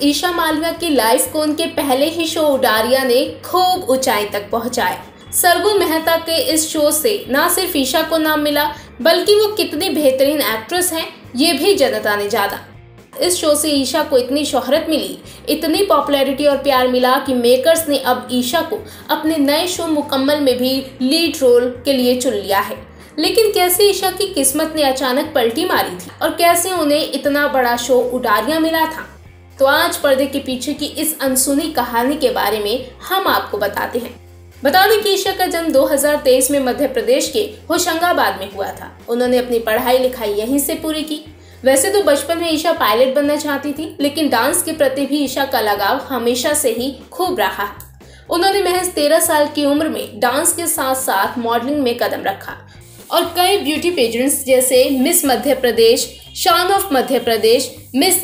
ईशा मालविया की लाइफ को उनके पहले ही शो उडारिया ने खूब ऊंचाई तक पहुंचाया। सरगुन मेहता के इस शो से न सिर्फ ईशा को नाम मिला, बल्कि वो कितनी बेहतरीन एक्ट्रेस हैं ये भी जनता ने जाना। इस शो से ईशा को इतनी शोहरत मिली, इतनी पॉपुलैरिटी और प्यार मिला कि मेकर्स ने अब ईशा को अपने नए शो मुकम्मल में भी लीड रोल के लिए चुन लिया है। लेकिन कैसे ईशा की किस्मत ने अचानक पलटी मारी थी और कैसे उन्हें इतना बड़ा शो उडारिया मिला था, तो आज पर्दे के पीछे की इस अनसुनी कहानी के बारे में हम आपको बताते हैं। बता दें कि ईशा का जन्म 2023 में मध्य प्रदेश के होशंगाबाद में हुआ था। उन्होंने अपनी पढ़ाई लिखाई यहीं से पूरी की। वैसे तो बचपन में ईशा पायलट बनना चाहती थी, लेकिन डांस के प्रति भी ईशा का लगाव हमेशा से ही खूब रहा। उन्होंने महज 13 साल की उम्र में डांस के साथ साथ मॉडलिंग में कदम रखा और कई ब्यूटी पेजेंट्स जैसे Miss Madhya Pradesh, Shaan of Madhya Pradesh, Miss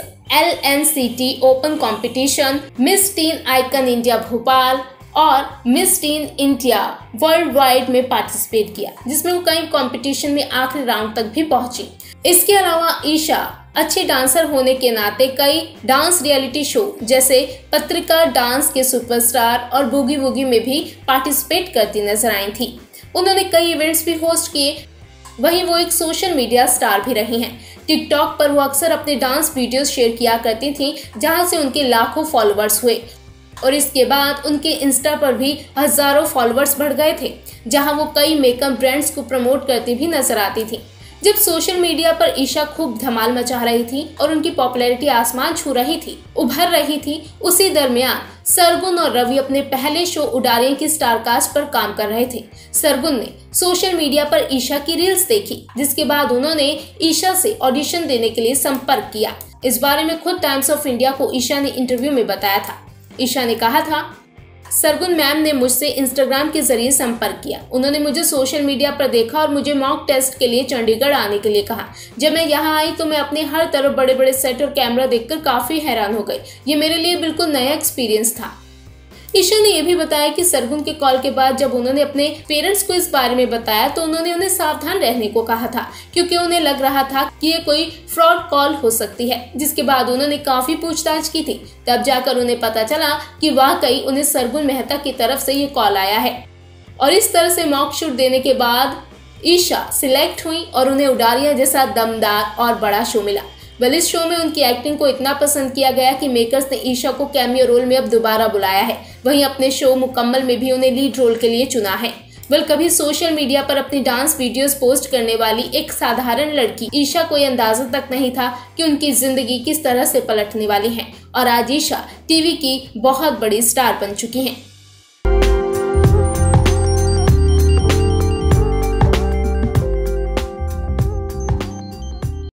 LNCT open competition, Miss teen icon India Bhopal और Miss teen India world wide में पार्टिसिपेट किया, जिसमें वो कई कंपटीशन में आखिरी राउंड तक भी पहुंची। इसके अलावा ईशा अच्छी डांसर होने के नाते कई डांस रियलिटी शो जैसे पत्रिका डांस के सुपरस्टार और बूगी वूगी में भी पार्टिसिपेट करती नजर आई थी। उन्होंने कई इवेंट्स भी होस्ट किए। वहीं वो एक सोशल मीडिया स्टार भी रही हैं। टिकटॉक पर वो अक्सर अपने डांस वीडियोस शेयर किया करती थी, जहां से उनके लाखों फॉलोअर्स हुए और इसके बाद उनके इंस्टा पर भी हजारों फॉलोअर्स बढ़ गए थे, जहां वो कई मेकअप ब्रांड्स को प्रमोट करती भी नजर आती थी। जब सोशल मीडिया पर ईशा खूब धमाल मचा रही थी और उनकी पॉपुलैरिटी आसमान छू रही थी, उभर रही थी, उसी दरमियान सरगुन और रवि अपने पहले शो उडारिया की स्टारकास्ट पर काम कर रहे थे। सरगुन ने सोशल मीडिया पर ईशा की रील्स देखी, जिसके बाद उन्होंने ईशा से ऑडिशन देने के लिए संपर्क किया। इस बारे में खुद टाइम्स ऑफ इंडिया को ईशा ने इंटरव्यू में बताया था। ईशा ने कहा था, सरगुन मैम ने मुझसे इंस्टाग्राम के जरिए संपर्क किया। उन्होंने मुझे सोशल मीडिया पर देखा और मुझे मॉक टेस्ट के लिए चंडीगढ़ आने के लिए कहा। जब मैं यहाँ आई तो मैं अपने हर तरफ बड़े बड़े सेट और कैमरा देखकर काफी हैरान हो गई। ये मेरे लिए बिल्कुल नया एक्सपीरियंस था। ईशा ने यह भी बताया कि सरगुन के कॉल के बाद जब उन्होंने अपने पेरेंट्स को इस बारे में बताया तो उन्होंने उन्हें सावधान रहने को कहा था, क्योंकि उन्हें लग रहा था कि ये कोई फ्रॉड कॉल हो सकती है। जिसके बाद उन्होंने काफी पूछताछ की थी, तब जाकर उन्हें पता चला कि वाकई उन्हें सरगुन मेहता की तरफ से ये कॉल आया है। और इस तरह से मॉक शूट देने के बाद ईशा सिलेक्ट हुई और उन्हें उडारिया जैसा दमदार और बड़ा शो मिला। इस शो में उनकी एक्टिंग को इतना पसंद किया गया कि मेकर्स ने ईशा को कैमियो रोल में अब दोबारा बुलाया है। वहीं अपने शो मुकम्मल में भी उन्हें लीड रोल के लिए चुना है। कभी सोशल मीडिया पर अपनी डांस वीडियोस पोस्ट करने वाली एक साधारण लड़की ईशा को यह अंदाजा तक नहीं था कि उनकी जिंदगी किस तरह से पलटने वाली है और आज ईशा टीवी की बहुत बड़ी स्टार बन चुकी हैं।